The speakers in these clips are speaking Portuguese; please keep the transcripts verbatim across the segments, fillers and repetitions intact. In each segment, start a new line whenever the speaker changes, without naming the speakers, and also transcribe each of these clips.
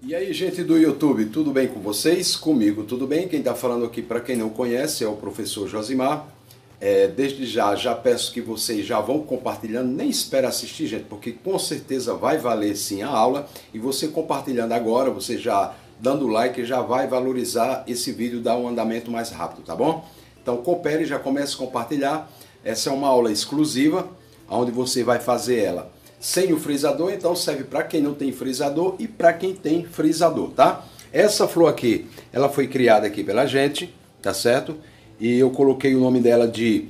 E aí, gente do YouTube, tudo bem com vocês? Comigo tudo bem? Quem está falando aqui, para quem não conhece, é o professor Josimar. É, desde já, já peço que vocês já vão compartilhando, nem espera assistir, gente, porque com certeza vai valer sim a aula. E você compartilhando agora, você já dando like, já vai valorizar esse vídeo, dar um andamento mais rápido, tá bom? Então coopere, já comece a compartilhar. Essa é uma aula exclusiva, onde você vai fazer ela sem o frisador, então serve para quem não tem frisador e para quem tem frisador, tá? Essa flor aqui, ela foi criada aqui pela gente, tá certo? E eu coloquei o nome dela de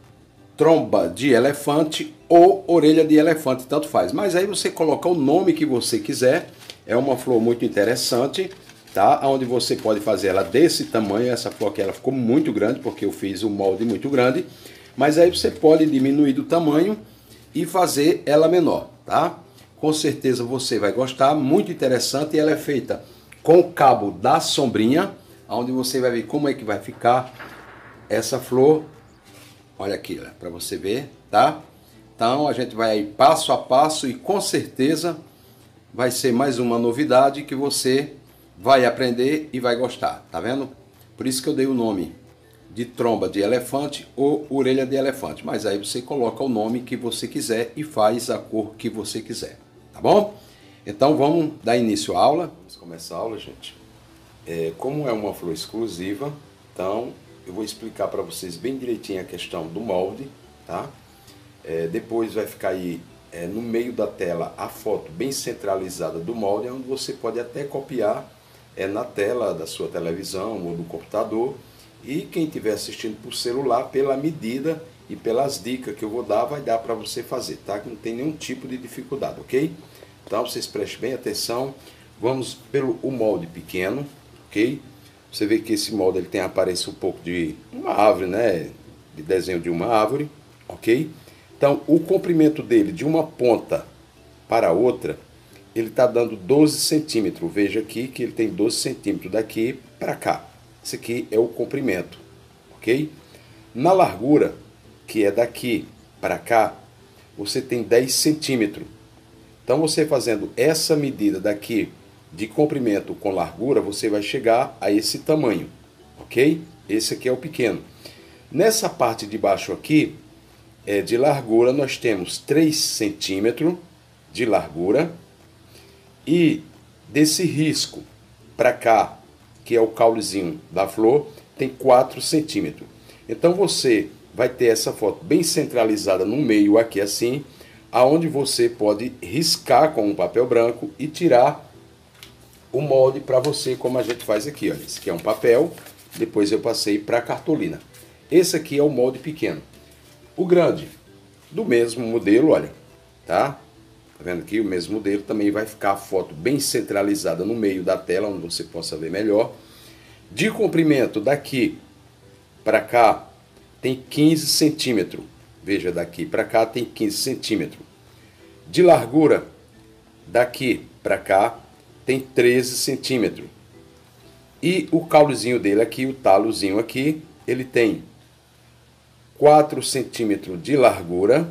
tromba de elefante ou orelha de elefante, tanto faz. Mas aí você coloca o nome que você quiser. É uma flor muito interessante, tá? Onde você pode fazer ela desse tamanho. Essa flor aqui ela ficou muito grande porque eu fiz um molde muito grande. Mas aí você pode diminuir do tamanho e fazer ela menor, tá? Com certeza você vai gostar, muito interessante. E ela é feita com o cabo da sombrinha, onde você vai ver como é que vai ficar essa flor. Olha aqui, para você ver, tá? Então a gente vai aí passo a passo e com certeza vai ser mais uma novidade que você vai aprender e vai gostar, tá vendo? Por isso que eu dei o nome de tromba de elefante ou orelha de elefante. Mas aí você coloca o nome que você quiser e faz a cor que você quiser, tá bom? Então vamos dar início à aula. Vamos começar a aula, gente. É, como é uma flor exclusiva, então eu vou explicar para vocês bem direitinho a questão do molde, tá? É, depois vai ficar aí é, no meio da tela a foto bem centralizada do molde, onde você pode até copiar é, na tela da sua televisão ou do computador. E quem estiver assistindo por celular, pela medida e pelas dicas que eu vou dar, vai dar para você fazer, tá? Que não tem nenhum tipo de dificuldade, ok? Então vocês prestem bem atenção. Vamos pelo o molde pequeno, ok? Você vê que esse molde ele tem a aparência um pouco de uma árvore, né? De desenho de uma árvore, ok? Então o comprimento dele de uma ponta para a outra, ele está dando doze centímetros. Veja aqui que ele tem doze centímetros daqui para cá. Esse aqui é o comprimento, ok? Na largura, que é daqui para cá, você tem dez centímetros. Então você fazendo essa medida daqui de comprimento com largura, você vai chegar a esse tamanho, ok? Esse aqui é o pequeno. Nessa parte de baixo aqui, é, de largura, nós temos três centímetros de largura. E desse risco para cá, que é o caulezinho da flor, tem quatro centímetros. Então você vai ter essa foto bem centralizada no meio aqui assim, aonde você pode riscar com um papel branco e tirar o molde para você, como a gente faz aqui. Olha, esse aqui é um papel, depois eu passei para cartolina. Esse aqui é o molde pequeno. O grande, do mesmo modelo, olha, tá? Tá vendo aqui? O mesmo modelo também vai ficar a foto bem centralizada no meio da tela, onde você possa ver melhor. De comprimento daqui para cá tem quinze centímetros. Veja, daqui para cá tem quinze centímetros. De largura daqui para cá tem treze centímetros. E o caulezinho dele aqui, o talozinho aqui, ele tem quatro centímetros de largura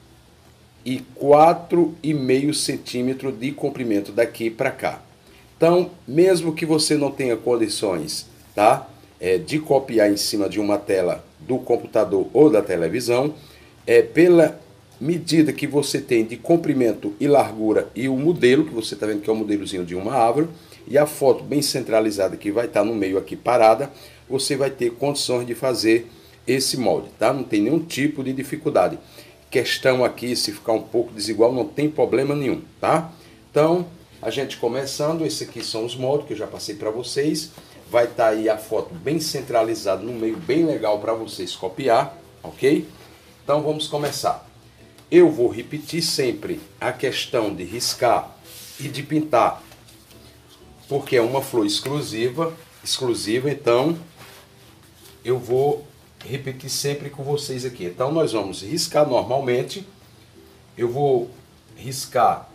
e quatro vírgula cinco centímetros de comprimento daqui para cá. Então, mesmo que você não tenha condições, tá, é, de copiar em cima de uma tela do computador ou da televisão, é, pela medida que você tem de comprimento e largura e o modelo, que você está vendo que é o modelozinho de uma árvore, e a foto bem centralizada que vai estar no meio aqui parada, você vai ter condições de fazer esse molde, tá? Não tem nenhum tipo de dificuldade. Questão aqui, se ficar um pouco desigual, não tem problema nenhum, tá? Então, a gente começando, esses aqui são os moldes que eu já passei para vocês. Vai estar aí a foto bem centralizada no meio, bem legal para vocês copiar, ok? Então, vamos começar. Eu vou repetir sempre a questão de riscar e de pintar, porque é uma flor exclusiva, exclusiva, então eu vou repetir sempre com vocês aqui. Então nós vamos riscar normalmente. Eu vou riscar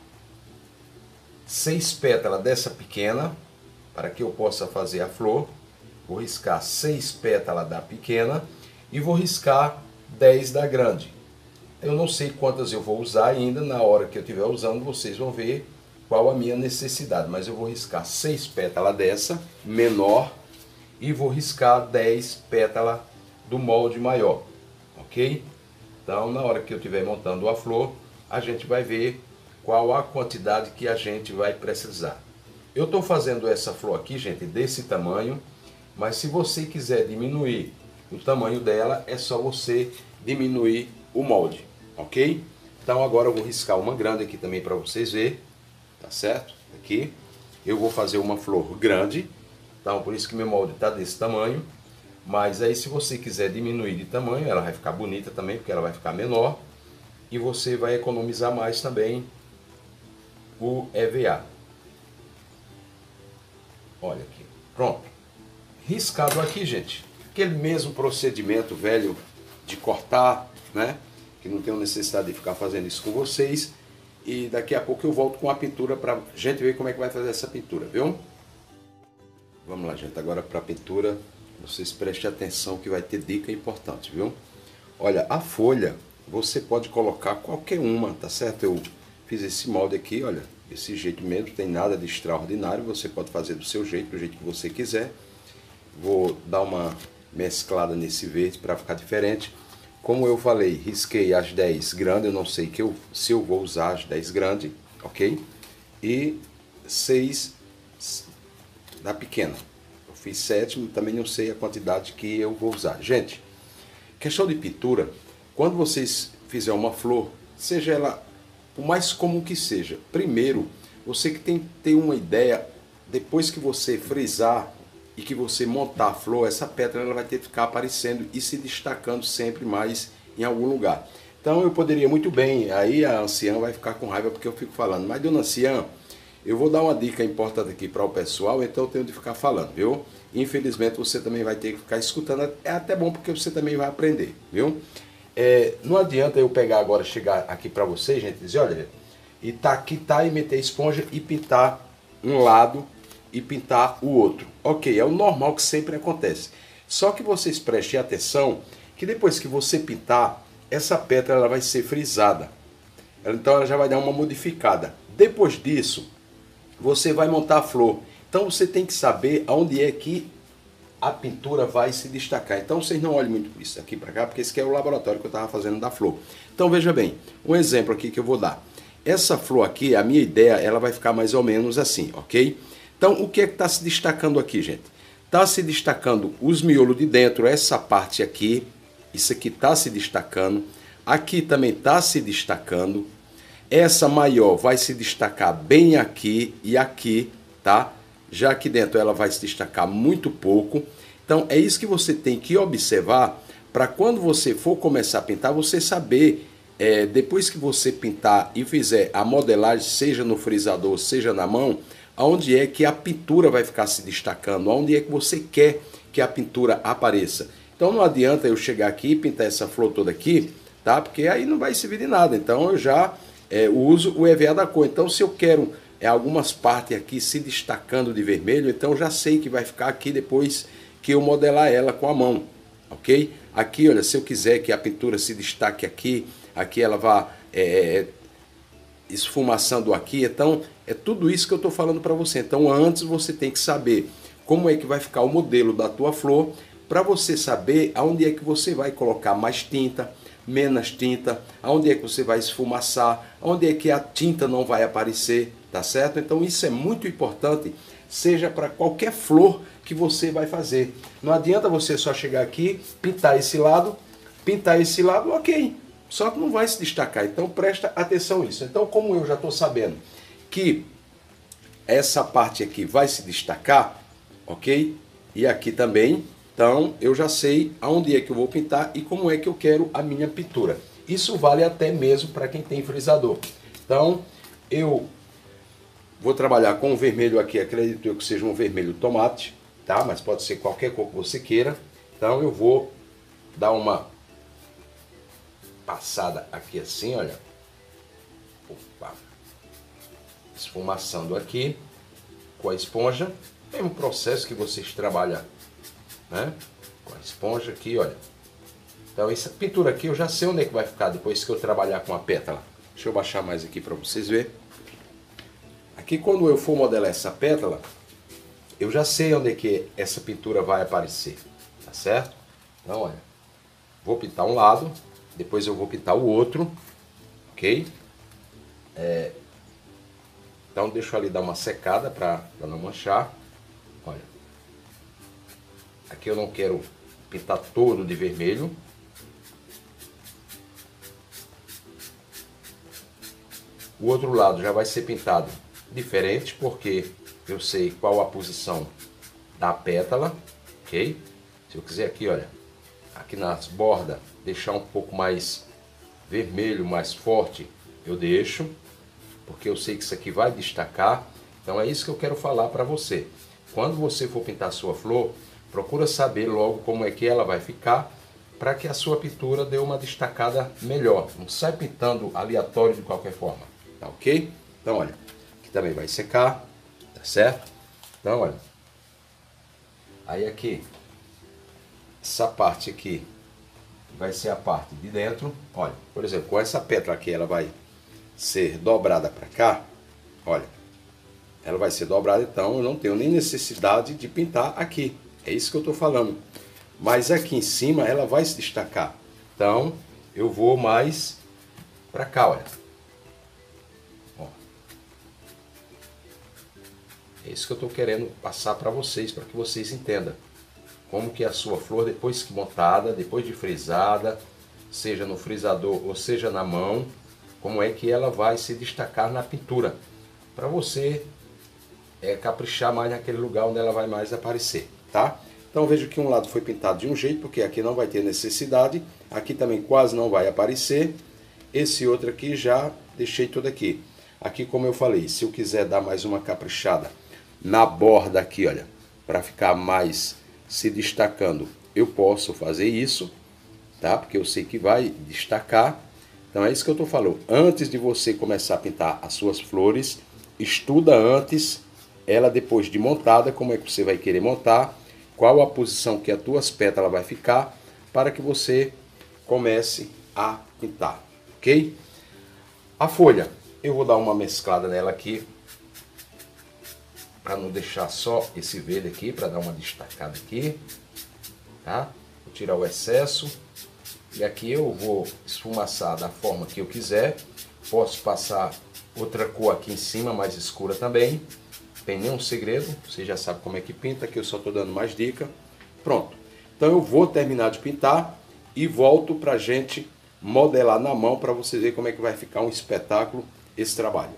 seis pétalas dessa pequena, para que eu possa fazer a flor. Vou riscar seis pétalas da pequena e vou riscar dez da grande. Eu não sei quantas eu vou usar ainda, na hora que eu estiver usando vocês vão ver qual a minha necessidade. Mas eu vou riscar seis pétalas dessa, menor, e vou riscar dez pétalas do molde maior, ok? Então, na hora que eu estiver montando a flor, a gente vai ver qual a quantidade que a gente vai precisar. Eu estou fazendo essa flor aqui, gente, desse tamanho, mas se você quiser diminuir o tamanho dela, é só você diminuir o molde, ok? Então agora eu vou riscar uma grande aqui também para vocês verem, tá certo? Aqui eu vou fazer uma flor grande, então por isso que meu molde está desse tamanho. Mas aí se você quiser diminuir de tamanho, ela vai ficar bonita também, porque ela vai ficar menor. E você vai economizar mais também o E V A. Olha aqui, pronto. Riscado aqui, gente. Aquele mesmo procedimento velho de cortar, né? Que não tenho necessidade de ficar fazendo isso com vocês. E daqui a pouco eu volto com a pintura para a gente ver como é que vai fazer essa pintura, viu? Vamos lá, gente. Agora para a pintura, vocês prestem atenção que vai ter dica importante, viu? Olha, a folha, você pode colocar qualquer uma, tá certo? Eu fiz esse molde aqui, olha, desse jeito mesmo, não tem nada de extraordinário. Você pode fazer do seu jeito, do jeito que você quiser. Vou dar uma mesclada nesse verde para ficar diferente. Como eu falei, risquei as dez grandes, eu não sei que eu, se eu vou usar as dez grandes, ok? E seis da pequena. Eu fiz sete, também não sei a quantidade que eu vou usar. Gente, questão de pintura, quando vocês fizerem uma flor, seja ela o mais comum que seja, primeiro, você que tem que ter uma ideia, depois que você frisar e que você montar a flor, essa pétala ela vai ter que ficar aparecendo e se destacando sempre mais em algum lugar. Então eu poderia muito bem, aí a anciã vai ficar com raiva porque eu fico falando, mas dona anciã, eu vou dar uma dica importante aqui para o pessoal, então eu tenho de ficar falando, viu? Infelizmente você também vai ter que ficar escutando, é até bom porque você também vai aprender, viu? É, não adianta eu pegar agora, chegar aqui para vocês, gente, dizer, olha, e tá aqui, tá, e meter a esponja e pintar um lado e pintar o outro. Ok, é o normal que sempre acontece. Só que vocês prestem atenção que depois que você pintar, essa pétala ela vai ser frisada. Então ela já vai dar uma modificada. Depois disso, você vai montar a flor. Então você tem que saber aonde é que a pintura vai se destacar. Então vocês não olhem muito por isso aqui para cá, porque esse aqui é o laboratório que eu estava fazendo da flor. Então veja bem, um exemplo aqui que eu vou dar. Essa flor aqui, a minha ideia, ela vai ficar mais ou menos assim, ok? Então, o que é que está se destacando aqui, gente? Está se destacando os miolos de dentro, essa parte aqui, isso aqui está se destacando, aqui também está se destacando, essa maior vai se destacar bem aqui e aqui, tá? Já aqui dentro ela vai se destacar muito pouco. Então, é isso que você tem que observar para quando você for começar a pintar, você saber, é, depois que você pintar e fizer a modelagem, seja no frisador, seja na mão, aonde é que a pintura vai ficar se destacando, aonde é que você quer que a pintura apareça. Então não adianta eu chegar aqui e pintar essa flor toda aqui, tá? Porque aí não vai servir de nada. Então eu já é, uso o E V A da cor. Então se eu quero é, algumas partes aqui se destacando de vermelho, então eu já sei que vai ficar aqui depois que eu modelar ela com a mão, ok? Aqui, olha, se eu quiser que a pintura se destaque aqui, aqui ela vá é, esfumaçando aqui, então é tudo isso que eu estou falando para você. Então antes você tem que saber como é que vai ficar o modelo da tua flor, para você saber aonde é que você vai colocar mais tinta, menos tinta, aonde é que você vai esfumaçar, aonde é que a tinta não vai aparecer, tá certo? Então isso é muito importante, seja para qualquer flor que você vai fazer. Não adianta você só chegar aqui, pintar esse lado, pintar esse lado, ok, só que não vai se destacar. Então presta atenção nisso. Então, como eu já estou sabendo que essa parte aqui vai se destacar, ok? E aqui também, então eu já sei aonde é que eu vou pintar e como é que eu quero a minha pintura. Isso vale até mesmo para quem tem frisador. Então eu vou trabalhar com o vermelho aqui, acredito eu que seja um vermelho tomate, tá? Mas pode ser qualquer cor que você queira. Então eu vou dar uma passada aqui assim, olha. Opa. Esfumaçando aqui com a esponja. Mesmo processo que vocês trabalham, né? Com a esponja aqui, olha. Então essa pintura aqui eu já sei onde é que vai ficar depois que eu trabalhar com a pétala. Deixa eu baixar mais aqui para vocês verem. Aqui quando eu for modelar essa pétala, eu já sei onde é que essa pintura vai aparecer, tá certo? Então, olha, vou pintar um lado, depois eu vou pintar o outro, ok? É, então deixa eu ali dar uma secada para não manchar. Olha, aqui eu não quero pintar todo de vermelho. O outro lado já vai ser pintado diferente, porque eu sei qual a posição da pétala, ok? Se eu quiser aqui, olha, aqui nas bordas, deixar um pouco mais vermelho, mais forte, eu deixo, porque eu sei que isso aqui vai destacar. Então é isso que eu quero falar para você. Quando você for pintar a sua flor, procura saber logo como é que ela vai ficar, para que a sua pintura dê uma destacada melhor. Não sai pintando aleatório de qualquer forma, tá ok? Então olha, aqui também vai secar, tá certo? Então olha, aí aqui, essa parte aqui vai ser a parte de dentro. Olha, por exemplo, com essa pétala aqui, ela vai ser dobrada para cá. Olha, ela vai ser dobrada, então eu não tenho nem necessidade de pintar aqui. É isso que eu estou falando. Mas aqui em cima ela vai se destacar. Então eu vou mais para cá, olha. Ó. É isso que eu estou querendo passar para vocês, para que vocês entendam como que a sua flor, depois que montada, depois de frisada, seja no frisador ou seja na mão, como é que ela vai se destacar na pintura, para você é, caprichar mais naquele lugar onde ela vai mais aparecer, tá? Então vejo que um lado foi pintado de um jeito, porque aqui não vai ter necessidade, aqui também quase não vai aparecer, esse outro aqui já deixei tudo aqui. Aqui, como eu falei, se eu quiser dar mais uma caprichada na borda aqui, olha, para ficar mais se destacando, eu posso fazer isso, tá? Porque eu sei que vai destacar. Então é isso que eu estou falando. Antes de você começar a pintar as suas flores, estuda antes ela depois de montada, como é que você vai querer montar, qual a posição que as tuas pétalas vai ficar, para que você comece a pintar, ok? A folha, eu vou dar uma mesclada nela aqui, para não deixar só esse verde aqui, para dar uma destacada aqui, tá? Vou tirar o excesso. E aqui eu vou esfumaçar da forma que eu quiser. Posso passar outra cor aqui em cima, mais escura também. Não tem nenhum segredo, você já sabe como é que pinta, aqui eu só estou dando mais dica. Pronto. Então eu vou terminar de pintar e volto para a gente modelar na mão, para você ver como é que vai ficar um espetáculo esse trabalho.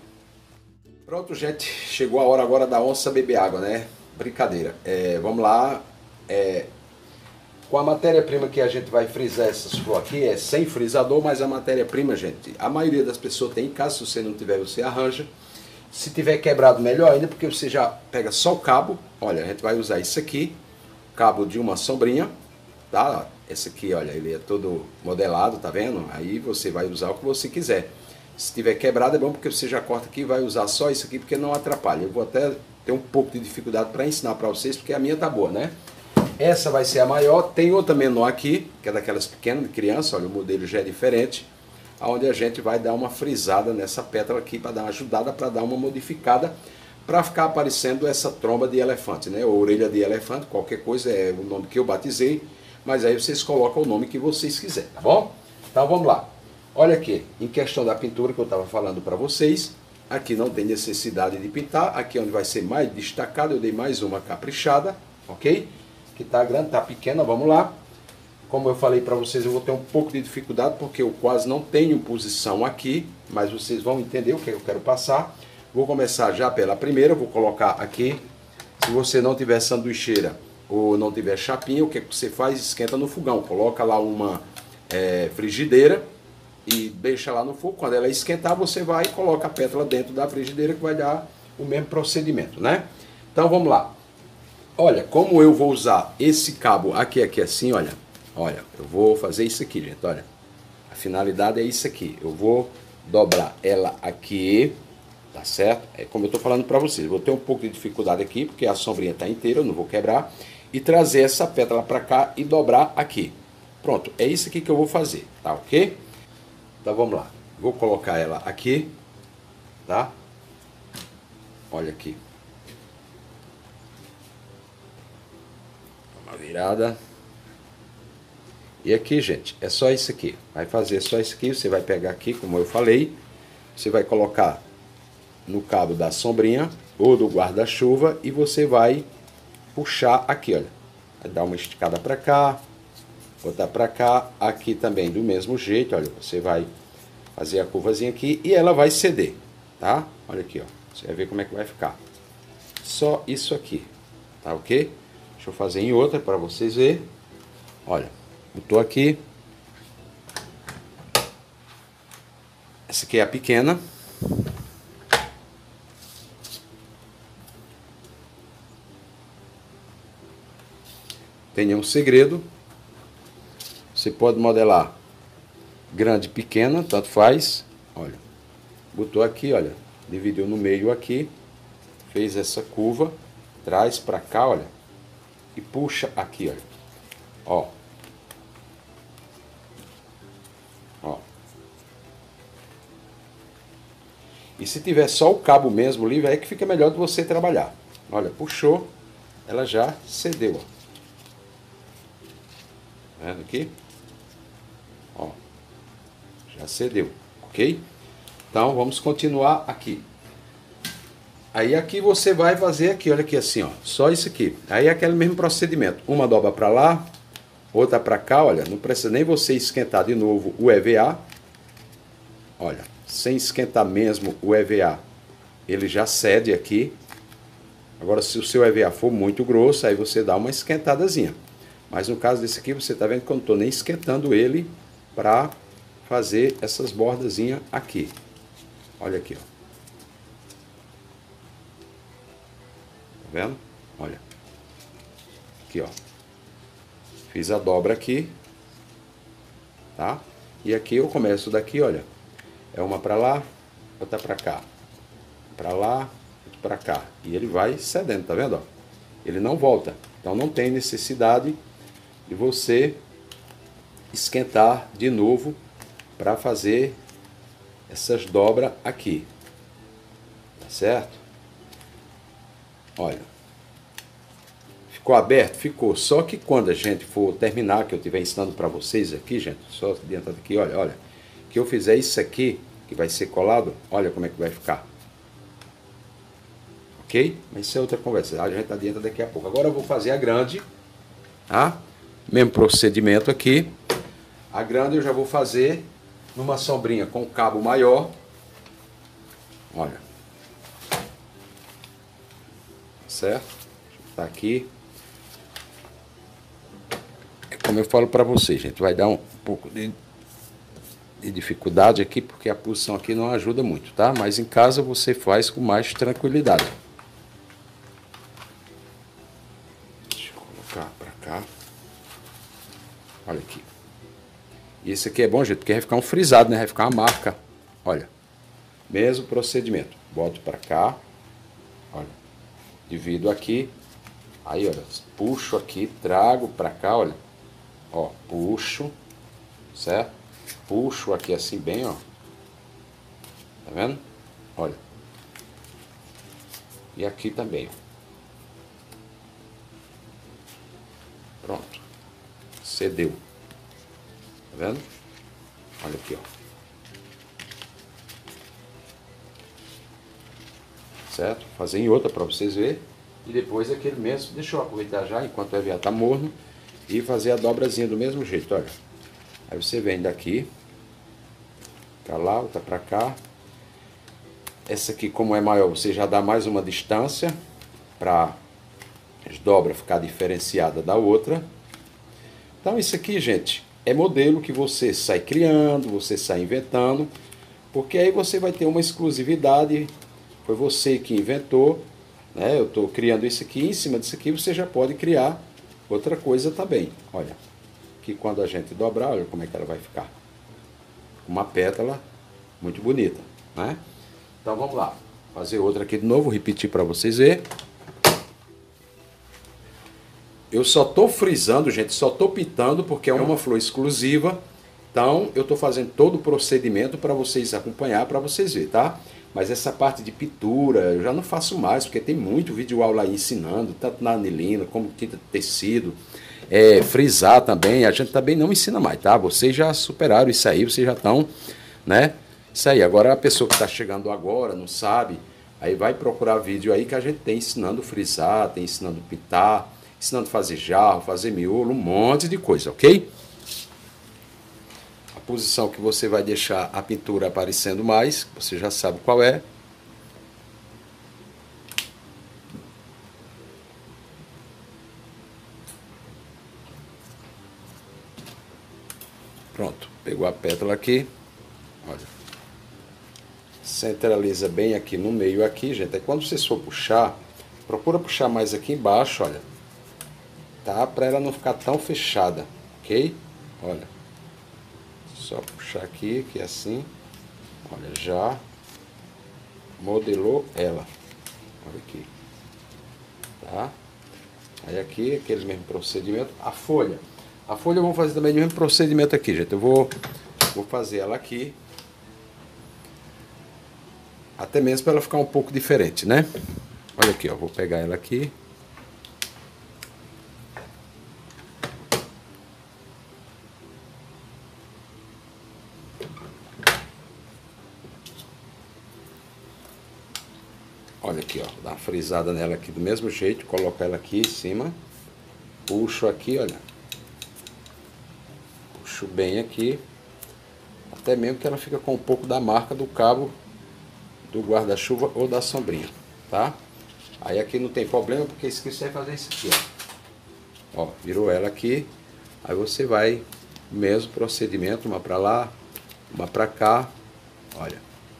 Pronto, gente, chegou a hora agora da onça beber água, né? Brincadeira. É, vamos lá. É, com a matéria-prima que a gente vai frisar essas flores aqui, é sem frisador, mas a matéria-prima, gente, a maioria das pessoas tem em casa. Se você não tiver, você arranja. Se tiver quebrado, melhor ainda, porque você já pega só o cabo. Olha, a gente vai usar isso aqui, cabo de uma sombrinha, tá? Esse aqui, olha, ele é todo modelado, tá vendo? Aí você vai usar o que você quiser. Se tiver quebrado é bom, porque você já corta aqui e vai usar só isso aqui, porque não atrapalha. Eu vou até ter um pouco de dificuldade para ensinar para vocês, porque a minha tá boa, né? Essa vai ser a maior. Tem outra menor aqui, que é daquelas pequenas de criança. Olha, o modelo já é diferente, onde a gente vai dar uma frisada nessa pétala aqui, para dar uma ajudada, para dar uma modificada, para ficar aparecendo essa tromba de elefante, né? Ou orelha de elefante, qualquer coisa, é o nome que eu batizei, mas aí vocês colocam o nome que vocês quiserem, tá bom? Então vamos lá. Olha aqui, em questão da pintura que eu estava falando para vocês, aqui não tem necessidade de pintar, aqui onde vai ser mais destacado, eu dei mais uma caprichada, ok? Que tá grande, tá pequena, vamos lá. Como eu falei para vocês, eu vou ter um pouco de dificuldade, porque eu quase não tenho posição aqui, mas vocês vão entender o que eu quero passar. Vou começar já pela primeira, vou colocar aqui. Se você não tiver sanduicheira ou não tiver chapinha, o que você faz? Esquenta no fogão, coloca lá uma é, frigideira e deixa lá no fogo. Quando ela esquentar, você vai e coloca a pétala dentro da frigideira, que vai dar o mesmo procedimento, né? Então vamos lá. Olha, como eu vou usar esse cabo aqui, aqui assim, olha. Olha, eu vou fazer isso aqui, gente, olha. A finalidade é isso aqui. Eu vou dobrar ela aqui, tá certo? É como eu tô falando para vocês. Eu vou ter um pouco de dificuldade aqui, porque a sombrinha tá inteira, eu não vou quebrar. E trazer essa pétala para cá e dobrar aqui. Pronto, é isso aqui que eu vou fazer, tá ok? Então vamos lá. Vou colocar ela aqui, tá? Olha aqui. Uma virada. E aqui, gente, é só isso aqui. Vai fazer só isso aqui. Você vai pegar aqui, como eu falei. Você vai colocar no cabo da sombrinha ou do guarda-chuva e você vai puxar aqui, olha. Vai dar uma esticada para cá, botar para cá, aqui também do mesmo jeito, olha. Você vai fazer a curvazinha aqui e ela vai ceder, tá? Olha aqui, ó. Você vai ver como é que vai ficar. Só isso aqui, tá ok? Deixa eu fazer em outra para vocês verem. Olha, botou aqui. Essa aqui é a pequena. Tem nenhum segredo. Você pode modelar grande, pequena, tanto faz. Olha, botou aqui, olha, dividiu no meio aqui, fez essa curva, traz para cá, olha, e puxa aqui, olha. Ó. Ó. E se tiver só o cabo mesmo livre, aí que fica melhor de você trabalhar. Olha, puxou, ela já cedeu, ó. Tá vendo aqui? Ó, já cedeu, ok? Então vamos continuar aqui. Aí aqui você vai fazer aqui, olha aqui assim, ó, só isso aqui. Aí é aquele mesmo procedimento, uma dobra para lá, outra para cá, olha, não precisa nem você esquentar de novo o E V A. Olha, sem esquentar mesmo o E V A, ele já cede aqui. Agora se o seu E V A for muito grosso, aí você dá uma esquentadazinha. Mas no caso desse aqui, você está vendo que eu não estou nem esquentando ele para fazer essas bordazinhas aqui. Olha aqui, ó. Tá vendo? Olha. Aqui, ó. Fiz a dobra aqui. Tá? E aqui eu começo daqui, olha. É uma para lá, outra para cá. Para lá, outra para cá. E ele vai cedendo, tá vendo? Ó? Ele não volta. Então não tem necessidade de você esquentar de novo para fazer essas dobras aqui, tá certo? Olha, ficou aberto? Ficou, só que quando a gente for terminar, que eu estiver ensinando para vocês aqui, gente, só dentro daqui, olha, olha, que eu fizer isso aqui, que vai ser colado, olha como é que vai ficar. Ok? Mas isso é outra conversa, a gente adianta daqui a pouco. Agora eu vou fazer a grande, tá? Mesmo procedimento aqui. A grande eu já vou fazer numa sombrinha com cabo maior. Olha. Certo? Tá aqui. É como eu falo para vocês, gente. Vai dar um pouco de, de dificuldade aqui, porque a posição aqui não ajuda muito, tá? Mas em casa você faz com mais tranquilidade. Deixa eu colocar para cá. Olha aqui. E esse aqui é bom, gente, porque vai ficar um frisado, né? Vai ficar uma marca. Olha. Mesmo procedimento. Boto para cá. Olha. Divido aqui. Aí, olha. Puxo aqui, trago para cá, olha. Ó, puxo. Certo? Puxo aqui assim bem, ó. Tá vendo? Olha. E aqui também, ó. Pronto. Cedeu. Tá vendo? Olha aqui, ó. Certo? Fazer em outra para vocês verem. E depois aquele mesmo. Deixa eu aproveitar já, enquanto o E V A tá morno. E fazer a dobrazinha do mesmo jeito, olha. Aí você vem daqui. Pra lá, outra pra cá. Essa aqui, como é maior, você já dá mais uma distância. Pra as dobras ficar diferenciada da outra. Então isso aqui, gente, é modelo que você sai criando, você sai inventando, porque aí você vai ter uma exclusividade, foi você que inventou, né? Eu estou criando isso aqui, em cima disso aqui você já pode criar outra coisa também. Olha, que quando a gente dobrar, olha como é que ela vai ficar. Uma pétala muito bonita, né? Então vamos lá, fazer outra aqui de novo, repetir para vocês verem. Eu só tô frisando, gente, só tô pintando porque é uma flor exclusiva Então, eu estou fazendo todo o procedimento para vocês acompanhar, para vocês verem, tá? Mas essa parte de pintura eu já não faço mais, porque tem muito vídeo aula aí ensinando, tanto na anilina como tinta de tecido, é, frisar também, a gente também não ensina mais, tá? Vocês já superaram isso aí, vocês já estão, né? Isso aí, agora a pessoa que está chegando agora, não sabe, aí vai procurar vídeo aí que a gente tem ensinando frisar, tem ensinando pintar, ensinando fazer jarro, fazer miolo, um monte de coisa, ok? A posição que você vai deixar a pintura aparecendo mais, você já sabe qual é. Pronto, pegou a pétala aqui, olha. Centraliza bem aqui no meio aqui, gente. Aí quando você for puxar, procura puxar mais aqui embaixo, olha. Tá? Para ela não ficar tão fechada, ok? Olha. Só puxar aqui, que é assim. Olha, já modelou ela. Olha aqui. Tá? Aí aqui, aquele mesmo procedimento. A folha. A folha eu vou fazer também o mesmo procedimento aqui, gente. Eu vou, vou fazer ela aqui. Até mesmo para ela ficar um pouco diferente, né? Olha aqui, ó. Vou pegar ela aqui. Olha aqui, ó. Dá uma frisada nela aqui do mesmo jeito. Coloco ela aqui em cima. Puxo aqui, olha. Puxo bem aqui. Até mesmo que ela fica com um pouco da marca do cabo do guarda-chuva ou da sombrinha, tá? Aí aqui não tem problema, porque esqueci de fazer isso aqui, ó. Ó, virou ela aqui. Aí você vai, mesmo procedimento, uma pra lá, uma pra cá. Olha.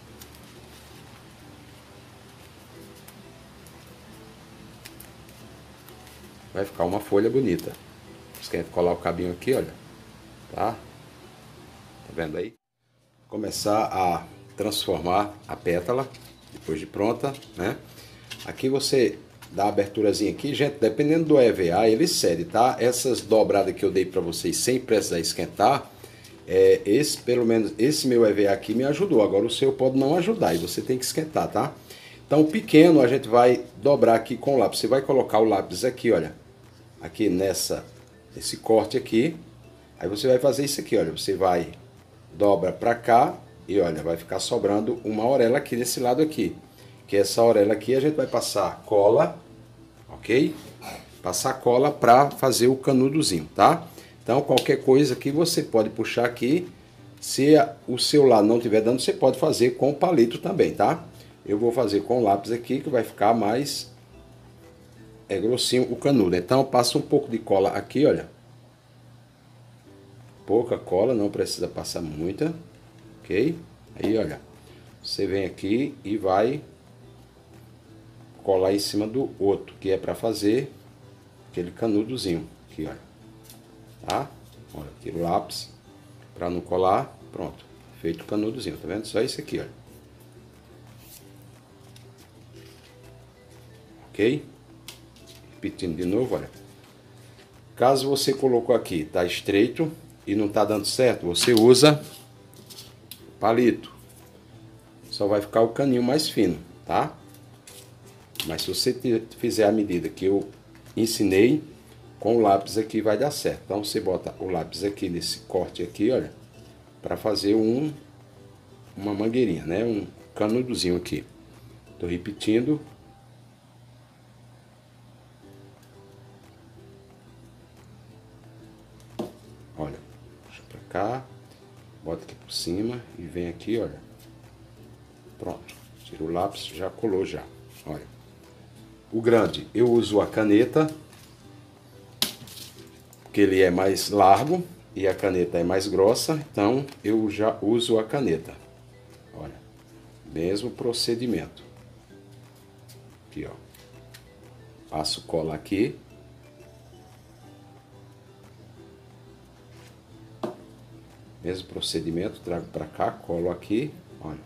Vai ficar uma folha bonita. Você quer colar o cabinho aqui, olha. Tá? Tá vendo aí? Começar a transformar a pétala, depois de pronta, né? Aqui você dá a aberturazinha aqui, gente, dependendo do E V A, ele cede, tá? Essas dobradas que eu dei para vocês sem precisar esquentar, é, esse, pelo menos, esse meu E V A aqui me ajudou, agora o seu pode não ajudar, e você tem que esquentar, tá? Então, o pequeno a gente vai dobrar aqui com o lápis, você vai colocar o lápis aqui, olha, aqui nessa, nesse corte aqui, aí você vai fazer isso aqui, olha, você vai dobra para cá, e olha, vai ficar sobrando uma orelha aqui nesse lado aqui. Que essa orelha aqui a gente vai passar cola, ok? Passar cola para fazer o canudozinho, tá? Então qualquer coisa que você pode puxar aqui. Se o seu lado não estiver dando, você pode fazer com o palito também, tá? Eu vou fazer com o lápis aqui, que vai ficar mais é grossinho o canudo. Então eu passo um pouco de cola aqui, olha. Pouca cola, não precisa passar muita. Ok? Aí, olha, você vem aqui e vai colar em cima do outro, que é para fazer aquele canudozinho. Aqui, olha. Tá? Olha, tira o lápis para não colar. Pronto. Feito o canudozinho, tá vendo? Só isso aqui, olha. Ok? Repetindo de novo, olha. Caso você colocou aqui, tá estreito e não tá dando certo, você usa palito, só vai ficar o caninho mais fino, tá? Mas se você fizer a medida que eu ensinei, com o lápis aqui vai dar certo. Então você bota o lápis aqui nesse corte aqui, olha, para fazer um uma mangueirinha, né? Um canudozinho aqui. Tô repetindo. Olha, puxa para cá. Bota aqui por cima e vem aqui, olha. Pronto. Tira o lápis, já colou já. Olha. O grande, eu uso a caneta, porque ele é mais largo e a caneta é mais grossa, então eu já uso a caneta. Olha. Mesmo procedimento. Aqui, ó. Passo cola aqui. Mesmo procedimento, trago para cá, colo aqui, olha.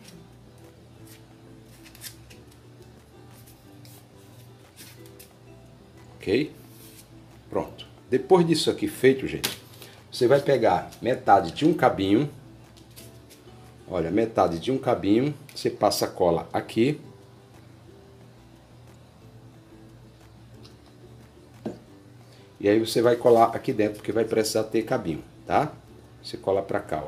Ok? Pronto. Depois disso aqui feito, gente, você vai pegar metade de um cabinho. Olha, metade de um cabinho, você passa a cola aqui. E aí você vai colar aqui dentro, porque vai precisar ter cabinho, tá? Você cola pra cá,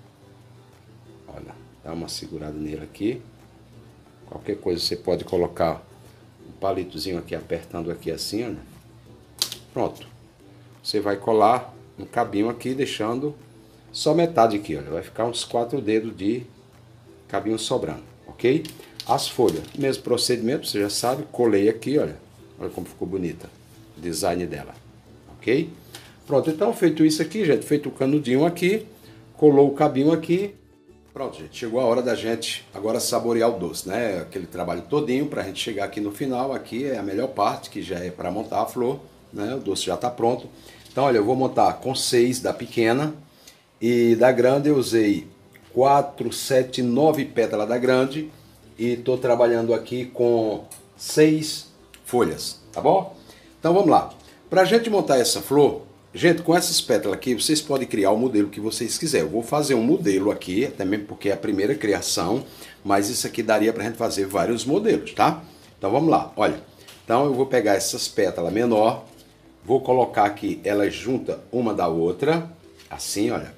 ó. Olha, dá uma segurada nele aqui. Qualquer coisa você pode colocar um palitozinho aqui, apertando aqui assim, olha. Pronto. Você vai colar um cabinho aqui, deixando só metade aqui, olha. Vai ficar uns quatro dedos de cabinho sobrando, ok? As folhas, mesmo procedimento, você já sabe. Colei aqui, olha. Olha como ficou bonita o design dela, ok? Pronto, então feito isso aqui, gente, feito o canudinho aqui, colou o cabinho aqui. Pronto, gente, chegou a hora da gente agora saborear o doce, né? Aquele trabalho todinho pra gente chegar aqui no final. Aqui é a melhor parte, que já é para montar a flor, né? O doce já tá pronto. Então, olha, eu vou montar com seis da pequena, e da grande eu usei quatro, sete, nove pétalas da grande, e tô trabalhando aqui com seis folhas, tá bom? Então vamos lá. Pra gente montar essa flor, gente, com essas pétalas aqui, vocês podem criar o modelo que vocês quiserem. Eu vou fazer um modelo aqui, até mesmo porque é a primeira criação, mas isso aqui daria pra gente fazer vários modelos, tá? Então vamos lá, olha. Então eu vou pegar essas pétalas menor, vou colocar aqui elas juntas uma da outra, assim, olha.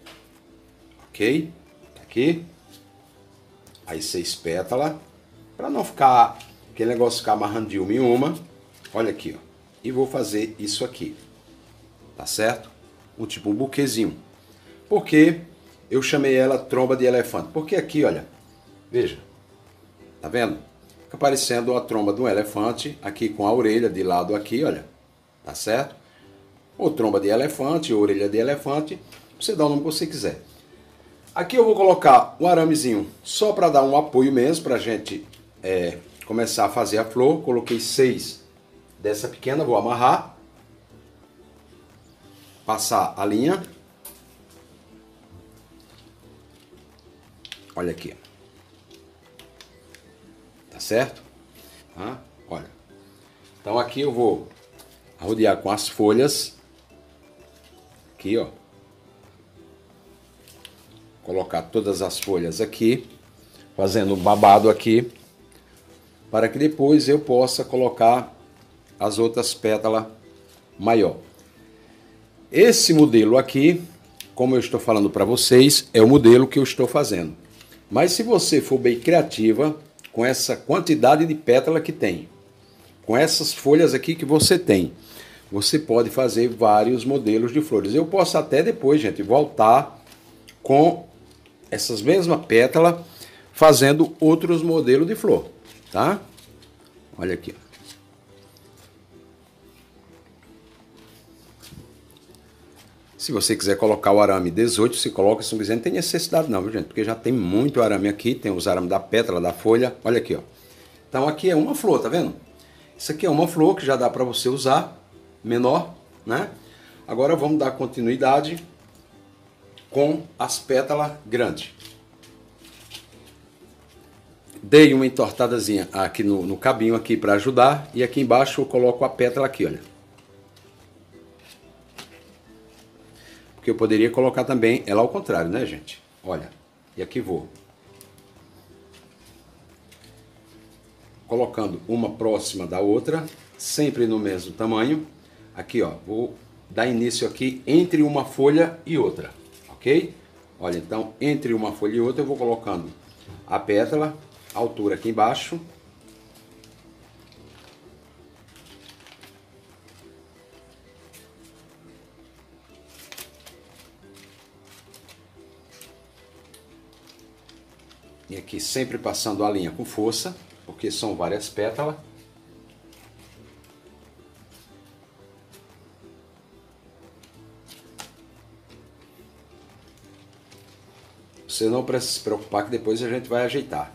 Ok? Aqui. Aí seis pétalas, pra não ficar, aquele negócio ficar amarrando de uma em uma. Olha aqui, ó. E vou fazer isso aqui. Tá certo? Um tipo um buquezinho. Por que eu chamei ela tromba de elefante? Porque aqui, olha, veja, tá vendo? Fica parecendo a tromba de um elefante, aqui com a orelha de lado aqui, olha, tá certo? Ou tromba de elefante, ou orelha de elefante, você dá o nome que você quiser. Aqui eu vou colocar um aramezinho, só para dar um apoio mesmo, pra gente é, começar a fazer a flor. Coloquei seis dessa pequena, vou amarrar. Passar a linha. Olha aqui. Tá certo? Ah, olha. Então aqui eu vou rodear com as folhas. Aqui, ó. Colocar todas as folhas aqui. Fazendo um babado aqui. Para que depois eu possa colocar as outras pétalas maior. Esse modelo aqui, como eu estou falando para vocês, é o modelo que eu estou fazendo. Mas se você for bem criativa, com essa quantidade de pétala que tem, com essas folhas aqui que você tem, você pode fazer vários modelos de flores. Eu posso até depois, gente, voltar com essas mesmas pétalas, fazendo outros modelos de flor, tá? Olha aqui. Se você quiser colocar o arame dezoito, se coloca, se não quiser, não tem necessidade não, viu, gente? Porque já tem muito arame aqui, tem os arames da pétala, da folha, olha aqui, ó. Então aqui é uma flor, tá vendo? Isso aqui é uma flor que já dá para você usar, menor, né? Agora vamos dar continuidade com as pétalas grandes. Dei uma entortadazinha aqui no, no cabinho aqui para ajudar, e aqui embaixo eu coloco a pétala aqui, olha. Porque eu poderia colocar também ela ao contrário, né, gente? Olha, e aqui vou colocando uma próxima da outra, sempre no mesmo tamanho. Aqui, ó, vou dar início aqui entre uma folha e outra, ok? Olha, então, entre uma folha e outra eu vou colocando a pétala, a altura aqui embaixo. E aqui sempre passando a linha com força, porque são várias pétalas. Você não precisa se preocupar que depois a gente vai ajeitar.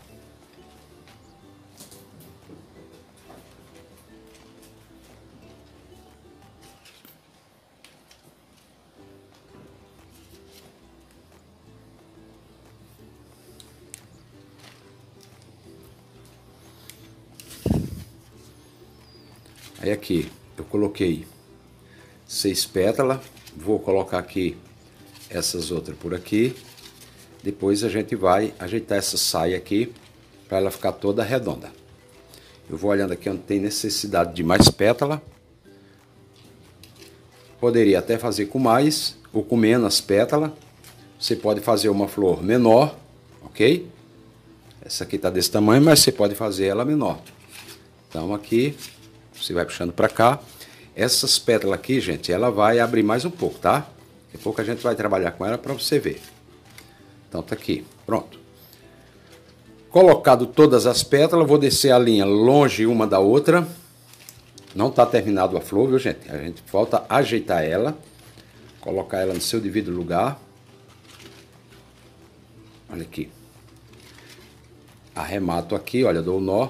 Aí aqui eu coloquei seis pétalas, vou colocar aqui essas outras por aqui. Depois a gente vai ajeitar essa saia aqui para ela ficar toda redonda. Eu vou olhando aqui onde tem necessidade de mais pétala. Poderia até fazer com mais ou com menos pétala. Você pode fazer uma flor menor, ok? Essa aqui está desse tamanho, mas você pode fazer ela menor. Então aqui, você vai puxando para cá. Essas pétalas aqui, gente, ela vai abrir mais um pouco, tá? Daqui a pouco a gente vai trabalhar com ela para você ver. Então tá aqui, pronto. Colocado todas as pétalas, vou descer a linha longe uma da outra. Não está terminado a flor, viu, gente? A gente falta ajeitar ela, colocar ela no seu devido lugar. Olha aqui. Arremato aqui, olha, dou o nó.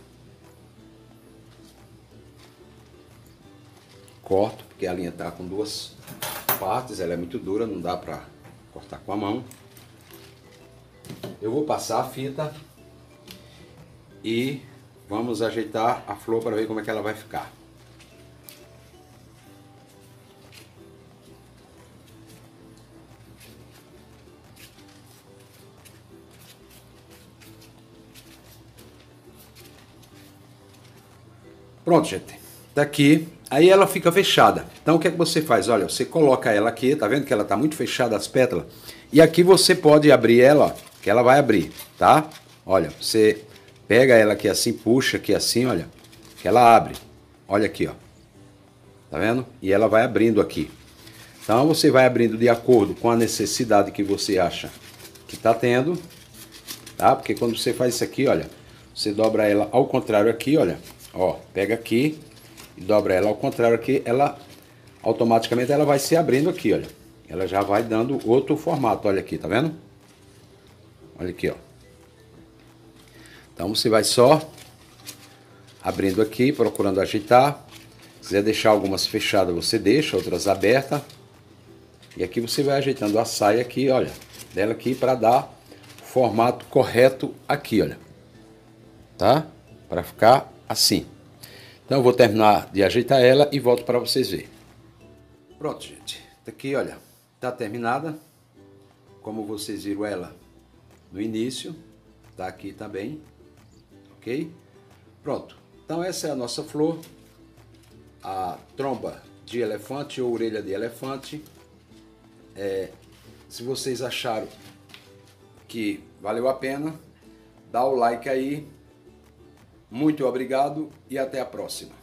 Corto, porque a linha tá com duas partes, ela é muito dura, não dá para cortar com a mão. Eu vou passar a fita e vamos ajeitar a flor para ver como é que ela vai ficar. Pronto, gente. Tá aqui. Aí ela fica fechada. Então o que é que você faz? Olha, você coloca ela aqui, tá vendo que ela tá muito fechada as pétalas? E aqui você pode abrir ela, ó, que ela vai abrir, tá? Olha, você pega ela aqui assim, puxa aqui assim, olha, que ela abre. Olha aqui, ó. Tá vendo? E ela vai abrindo aqui. Então você vai abrindo de acordo com a necessidade que você acha que tá tendo, tá? Porque quando você faz isso aqui, olha, você dobra ela ao contrário aqui, olha. Ó, pega aqui e dobra ela ao contrário aqui, ela automaticamente ela vai se abrindo aqui, olha. Ela já vai dando outro formato, olha aqui, tá vendo? Olha aqui, ó. Então você vai só abrindo aqui, procurando ajeitar. Se quiser deixar algumas fechadas, você deixa, outras abertas. E aqui você vai ajeitando a saia aqui, olha, dela aqui para dar o formato correto aqui, olha. Tá? Para ficar assim. Então eu vou terminar de ajeitar ela e volto para vocês verem. Pronto, gente. Tá aqui, olha. Tá terminada. Como vocês viram ela no início. Tá aqui também. Ok? Pronto. Então essa é a nossa flor. A tromba de elefante ou orelha de elefante. É, se vocês acharam que valeu a pena, dá o like aí. Muito obrigado e até a próxima.